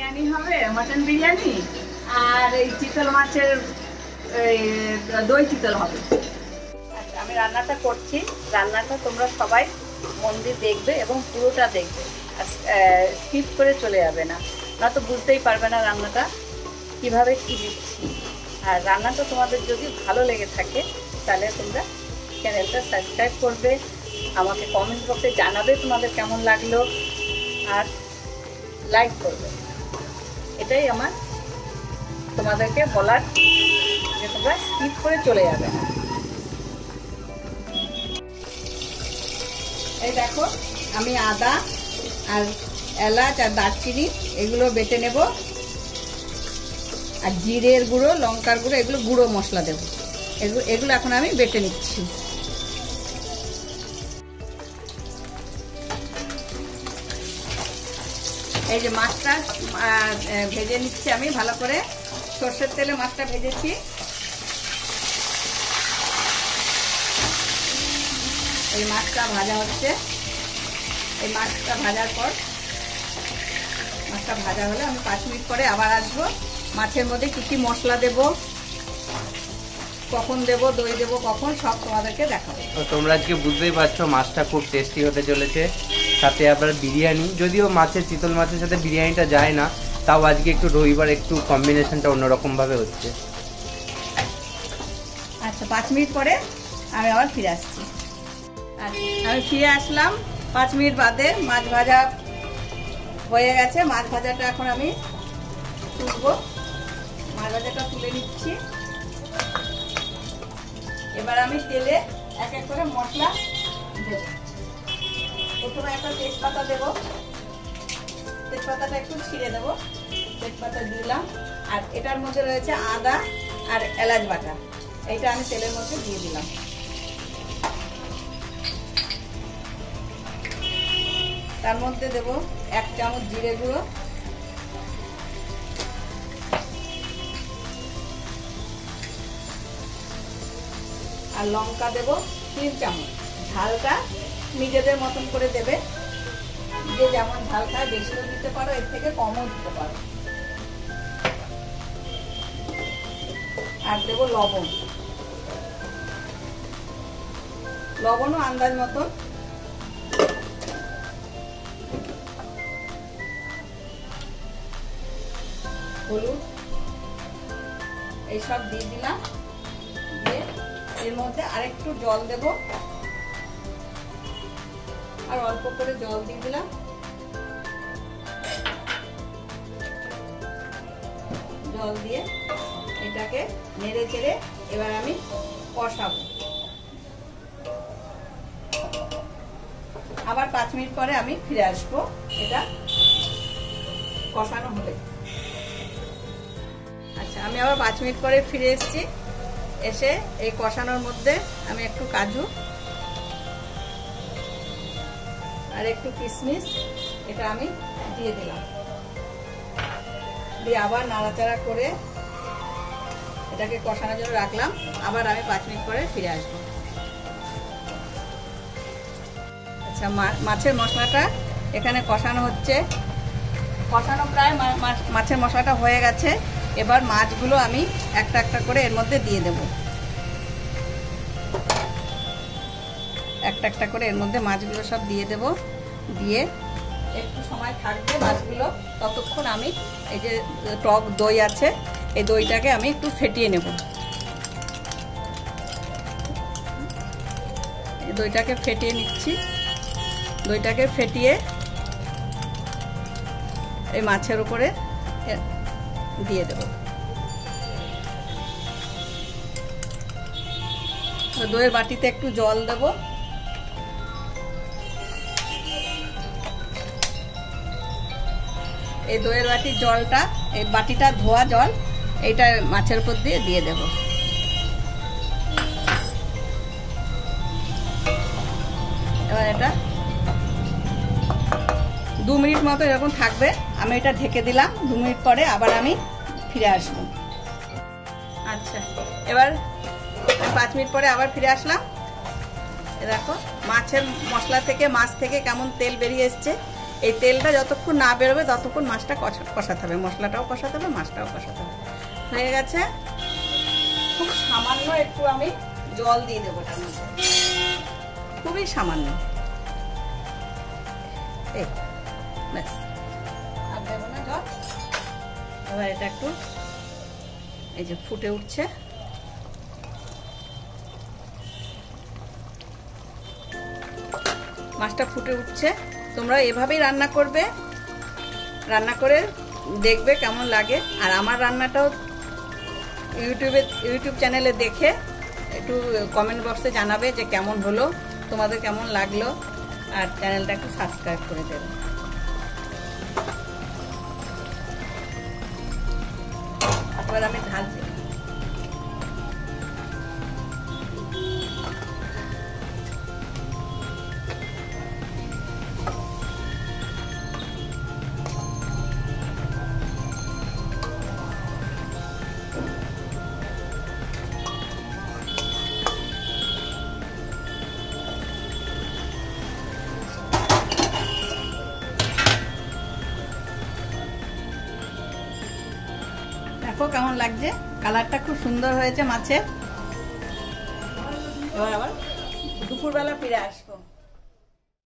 বিরিয়ানি হবে, মটন বিরিয়ানি, আর এই চিতল মাছের দই চিতল হবে। আচ্ছা, আমি রান্নাটা করছি। রান্নাটা তোমরা সবাই মন দিয়ে দেখবে এবং পুরোটা দেখবে, স্কিপ করে চলে যাবে না, না তো বুঝতেই পারবে না রান্নাটা কিভাবে কি দিচ্ছি। আর রান্নাটা তোমাদের যদি ভালো লেগে থাকে তাহলে তোমরা চ্যানেলটা সাবস্ক্রাইব করবে, আমাকে কমেন্ট বক্সে জানাবে তোমাদের কেমন লাগলো, আর লাইক করবে। এটাই আমার তোমাদেরকে বলার, যে তোমরা স্কিপ করে চলে যাবে না। এই দেখো, আমি আদা আর এলাচ আর দারচিনি এগুলো বেটে নেব, আর জিরের গুঁড়ো, লঙ্কার গুঁড়ো, এগুলো গুঁড়ো মশলা দেব। এগুলো এখন আমি বেটে নিচ্ছি। এই যে মাছটা ভেজে নিচ্ছি আমি ভালো করে, সর্ষের তেলে মাছটা ভেজেছি। এই মাছটা ভাজা হচ্ছে। এই মাছটা ভাজার পর, মাছটা ভাজা হলে আমি 5 মিনিট পরে আবার আসবো। মাছের মধ্যে কি কি মশলা দেব, কখন দেব, দই দেব কখন, সব তোমাদেরকে দেখাবো। তোমরা আজকে বুঝতেই পারছো মাছটা খুব টেস্টি হতে চলেছে। সাথে আবার বিরিয়ানি, যদিও মাছের, চিতল মাছের সাথে বিরিয়ানিটা যায় না, তাও আজকে একটু রবিবার একটু কম্বিনেশনটা অন্যরকম ভাবে হচ্ছে। আচ্ছা, 5 মিনিট পরে আমি আবার ফিরে আসছি। আমি ফিরে আসলাম 5 মিনিট বাদে। মাছ ভাজা হয়ে গেছে। মাছ ভাজাটা এখন আমি তুলবো। মাছ ভাজাটা তুলে নিচ্ছি। এবার আমি তেলে এক এক করে মশলা দেব। প্রথমে একটা তেজপাতা দেব, তেজপাতাটা একটু ছিঁড়ে দেবো। তেজপাতা দিলাম, আর এটার মধ্যে রয়েছে আদা আর এলাচ বাটা, এইটা আমি তেলের মধ্যে দিয়ে দিলাম। তার মধ্যে দেব 1 চামচ জিরে গুঁড়ো, আর লঙ্কা দেব 3 চামচ। ঝালটা নিজেদের মতন করে দেবে, যে যেমন ঝাল খায় বেশিও দিতে পারো, এর থেকে কমও দিতে পারো। আর দেব লবণ, লবণও আন্দাজ মতন। হলুদ, এইসব দিয়ে দিলাম। দিয়ে এর মধ্যে আরেকটু জল দেব, আর অল্প করে জল দিয়ে দিলাম। জল দিয়ে এটাকে নেড়ে চেড়ে এবার আমি কষাবো। আবার 5 মিনিট পরে আমি ফিরে আসবো এটা কষানো হলে। আচ্ছা, আমি আবার 5 মিনিট পরে ফিরে এসেছি। এসে এই কষানোর মধ্যে আমি একটু কাজু আর একটু কিশমিশ এটা আমি দিয়ে দিলাম। দিয়ে আবার নাড়াচাড়া করে এটাকে কষানোর জন্য রাখলাম। আবার আমি 5 মিনিট পরে ফিরে আসবো। আচ্ছা, মাছের মশলাটা এখানে কষানো হচ্ছে। কষানো প্রায়, মাছের মশলাটা হয়ে গেছে। এবার মাছগুলো আমি একটা একটা করে এর মধ্যে দিয়ে দেব। একটা একটা করে এর মধ্যে মাছগুলো সব দিয়ে দেব। দিয়ে একটু সময় থাকবে মাছগুলো, ততক্ষণ আমি এই যে টক দই আছে, এই দইটাকে আমি একটু ফেটিয়ে নেব। এই দইটাকে ফেটিয়ে নিচ্ছি। দইটাকে ফেটিয়ে এই মাছের উপরে দিয়ে দেব। দইয়ের বাটিতে একটু জল দেব। এই দইয়ের বাটির জলটা, এই বাটিটা ধোয়া জল, এইটা মাছের উপর দিয়ে দেব। এবার এটা 2 মিনিট মতো এরকম থাকবে। আমি এটা ঢেকে দিলাম। 2 মিনিট পরে আবার আমি ফিরে আসবো। আচ্ছা, এবার 5 মিনিট পরে আবার ফিরে আসলাম। দেখো মাছের মশলা থেকে, মাছ থেকে কেমন তেল বেরিয়ে এসছে। এই তেলটা যতক্ষণ না বেরোবে ততক্ষণ মাছটা কষাতে হবে, মশলাটাও কষাতে হবে, মাছটাও কষাতে হবে। হয়ে গেছে, খুব সামান্য একটু আমি জল দিয়ে দেবো এটার মধ্যে, খুবই সামান্য, এই ব্যাস, আর দেবো না জল। এবার এটা একটু এই যে ফুটে উঠছে, মাছটা ফুটে উঠছে। তোমরা এভাবেই রান্না করবে, রান্না করে দেখবে কেমন লাগে। আর আমার রান্নাটাও ইউটিউব চ্যানেলে দেখে একটু কমেন্ট বক্সে জানাবে যে কেমন হলো, তোমাদের কেমন লাগলো, আর চ্যানেলটা একটু সাবস্ক্রাইব করে দেবে। এবার আমি ঢালছি। দেখো কেমন লাগছে, কালারটা খুব সুন্দর হয়েছে মাছের। এবার আবার দুপুরবেলা ফিরে আসবো।